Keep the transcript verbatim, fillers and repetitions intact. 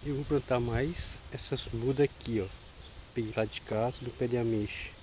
Eu vou plantar mais essas mudas aqui, ó. Peguei lá de casa do pé de ameixa.